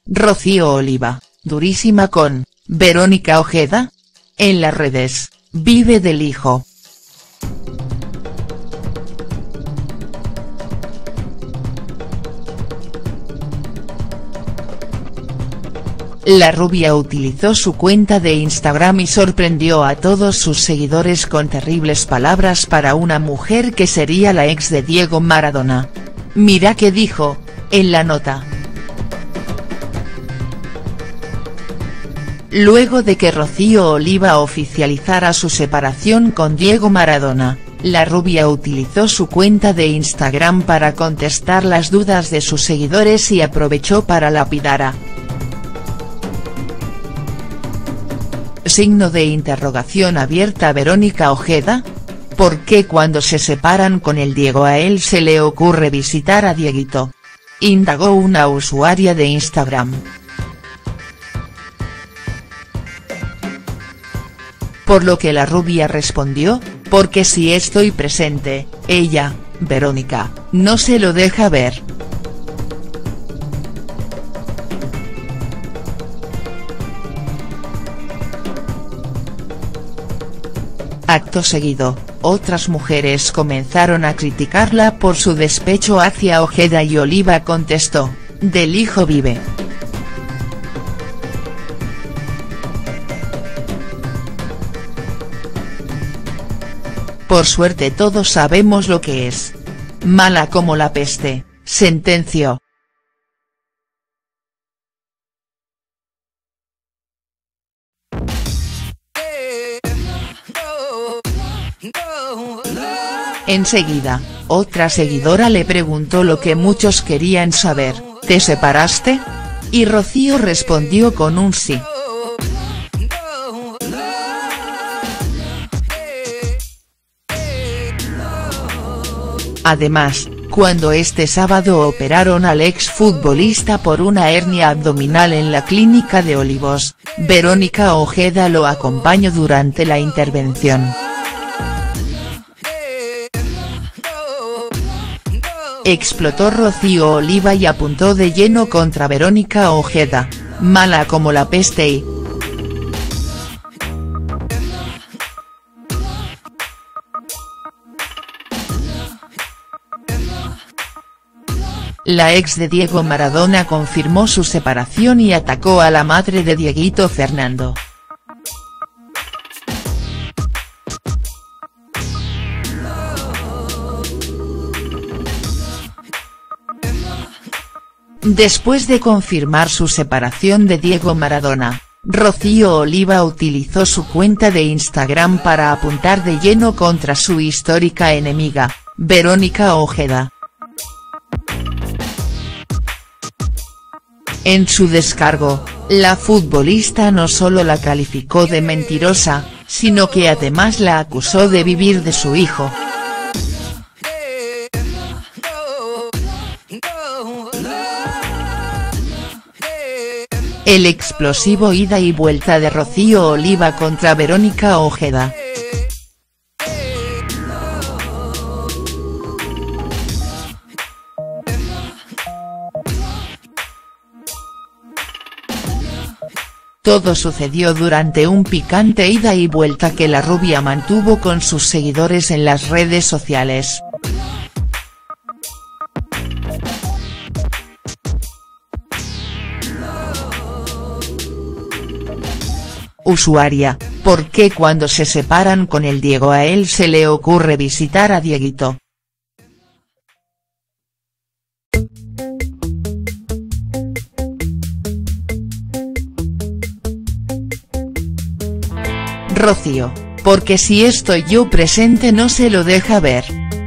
Rocío Oliva, durísima con Verónica Ojeda. En las redes, vive del hijo. La rubia utilizó su cuenta de Instagram y sorprendió a todos sus seguidores con terribles palabras para una mujer que sería la ex de Diego Maradona. Mira qué dijo, en la nota. Luego de que Rocío Oliva oficializara su separación con Diego Maradona, la rubia utilizó su cuenta de Instagram para contestar las dudas de sus seguidores y aprovechó para lapidar a signo de interrogación abierta Verónica Ojeda. ¿Por qué cuando se separan con el Diego a él se le ocurre visitar a Dieguito?, indagó una usuaria de Instagram. Por lo que la rubia respondió, porque si estoy presente, ella, Verónica, no se lo deja ver. Acto seguido, otras mujeres comenzaron a criticarla por su despecho hacia Ojeda y Oliva contestó, del hijo vive. Por suerte todos sabemos lo que es mala como la peste, sentenció. Enseguida, otra seguidora le preguntó lo que muchos querían saber, ¿te separaste? Y Rocío respondió con un sí. Además, cuando este sábado operaron al exfutbolista por una hernia abdominal en la clínica de Olivos, Verónica Ojeda lo acompañó durante la intervención. Explotó Rocío Oliva y apuntó de lleno contra Verónica Ojeda, mala como la peste y la ex de Diego Maradona confirmó su separación y atacó a la madre de Dieguito Fernando. Después de confirmar su separación de Diego Maradona, Rocío Oliva utilizó su cuenta de Instagram para apuntar de lleno contra su histórica enemiga, Verónica Ojeda. En su descargo, la futbolista no solo la calificó de mentirosa, sino que además la acusó de vivir de su hijo. El explosivo ida y vuelta de Rocío Oliva contra Verónica Ojeda. Todo sucedió durante un picante ida y vuelta que la rubia mantuvo con sus seguidores en las redes sociales. Usuaria, ¿por qué cuando se separan con el Diego a él se le ocurre visitar a Dieguito? Rocío, porque si estoy yo presente no se lo deja ver.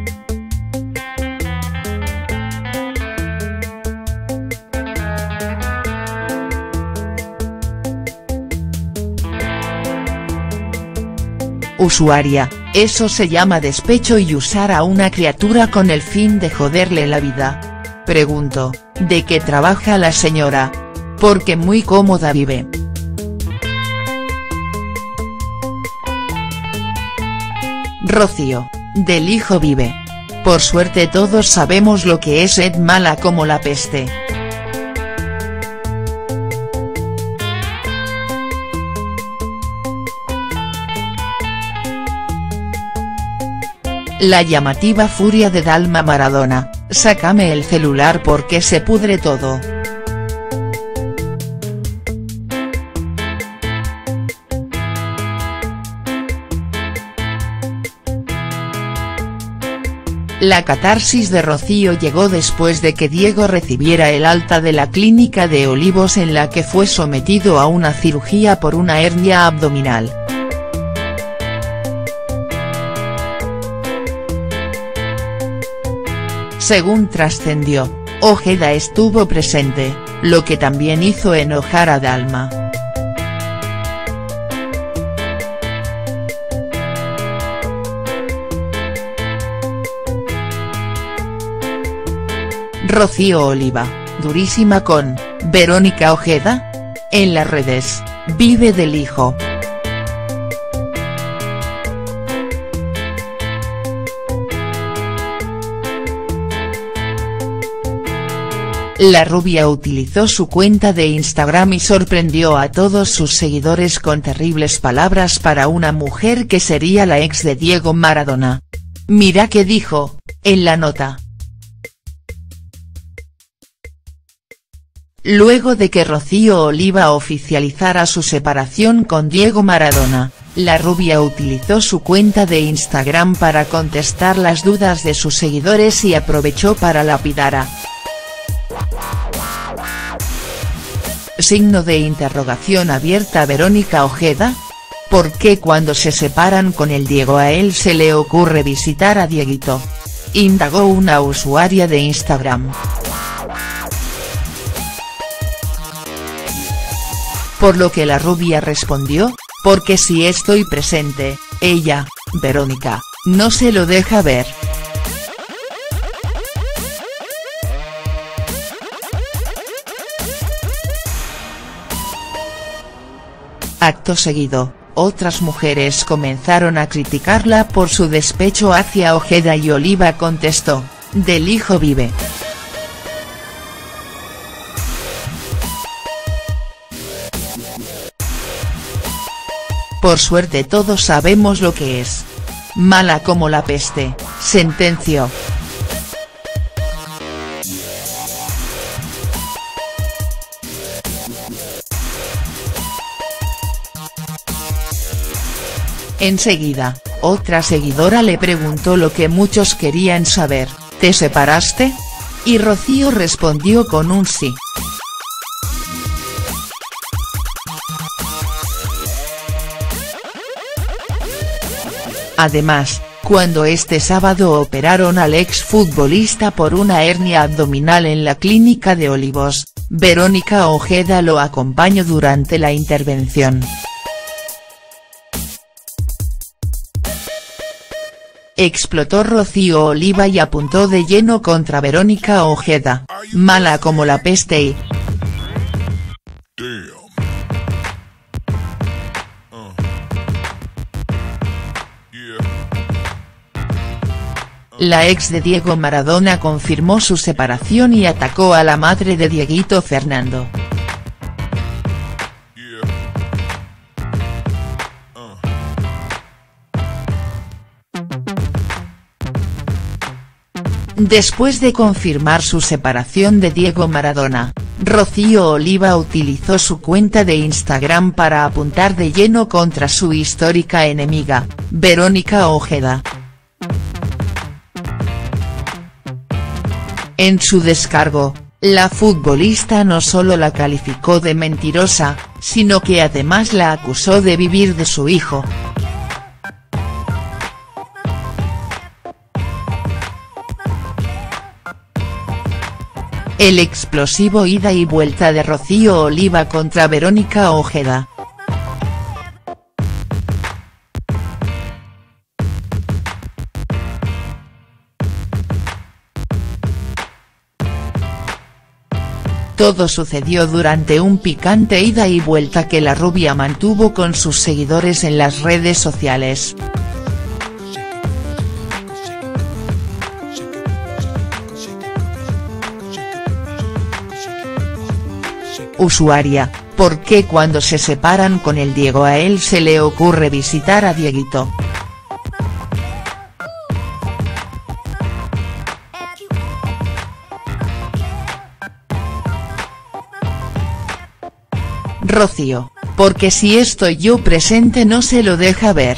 Usuaria, eso se llama despecho y usar a una criatura con el fin de joderle la vida. Pregunto, ¿de qué trabaja la señora? Porque muy cómoda vive. Rocío, del hijo vive. Por suerte todos sabemos lo que es mala como la peste. La llamativa furia de Dalma Maradona: sácame el celular porque se pudre todo. La catarsis de Rocío llegó después de que Diego recibiera el alta de la clínica de Olivos, en la que fue sometido a una cirugía por una hernia abdominal. Según trascendió, Ojeda estuvo presente, lo que también hizo enojar a Dalma. Rocío Oliva, durísima con Verónica Ojeda. En las redes, vive del hijo. La rubia utilizó su cuenta de Instagram y sorprendió a todos sus seguidores con terribles palabras para una mujer que sería la ex de Diego Maradona. Mira qué dijo, en la nota. Luego de que Rocío Oliva oficializara su separación con Diego Maradona, la rubia utilizó su cuenta de Instagram para contestar las dudas de sus seguidores y aprovechó para lapidar a signo de interrogación abierta Verónica Ojeda. ¿Por qué cuando se separan con el Diego a él se le ocurre visitar a Dieguito?, indagó una usuaria de Instagram. Por lo que la rubia respondió: porque si estoy presente, ella, Verónica, no se lo deja ver. Acto seguido, otras mujeres comenzaron a criticarla por su despecho hacia Ojeda y Oliva contestó: del hijo vive. Por suerte todos sabemos lo que es. Mala como la peste, sentenció. Enseguida, otra seguidora le preguntó lo que muchos querían saber: ¿te separaste? Y Rocío respondió con un sí. Además, cuando este sábado operaron al exfutbolista por una hernia abdominal en la clínica de Olivos, Verónica Ojeda lo acompañó durante la intervención. Explotó Rocío Oliva y apuntó de lleno contra Verónica Ojeda: mala como la peste y la ex de Diego Maradona confirmó su separación y atacó a la madre de Dieguito, Fernando. Después de confirmar su separación de Diego Maradona, Rocío Oliva utilizó su cuenta de Instagram para apuntar de lleno contra su histórica enemiga, Verónica Ojeda. En su descargo, la futbolista no solo la calificó de mentirosa, sino que además la acusó de vivir de su hijo. El explosivo ida y vuelta de Rocío Oliva contra Verónica Ojeda. Todo sucedió durante un picante ida y vuelta que la rubia mantuvo con sus seguidores en las redes sociales. Usuaria: ¿por qué cuando se separan con el Diego a él se le ocurre visitar a Dieguito? Rocío, porque si estoy yo presente no se lo deja ver.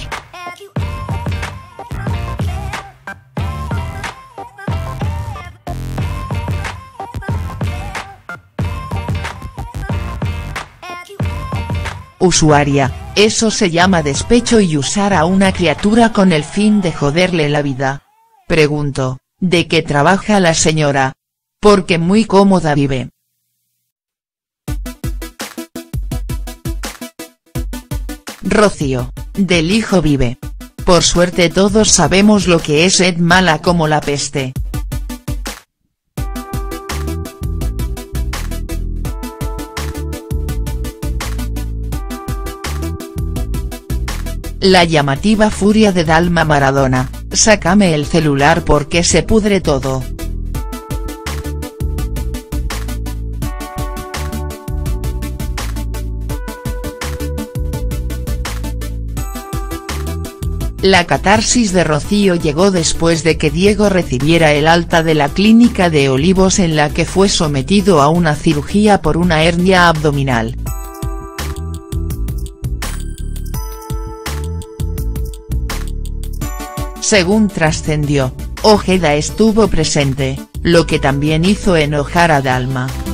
Usuaria, eso se llama despecho y usar a una criatura con el fin de joderle la vida. Pregunto, ¿de qué trabaja la señora? Porque muy cómoda vive. Rocío, del hijo vive. Por suerte todos sabemos lo que es Ed mala como la peste. La llamativa furia de Dalma Maradona, sácame el celular porque se pudre todo. La catarsis de Rocío llegó después de que Diego recibiera el alta de la clínica de Olivos en la que fue sometido a una cirugía por una hernia abdominal. Según trascendió, Ojeda estuvo presente, lo que también hizo enojar a Dalma.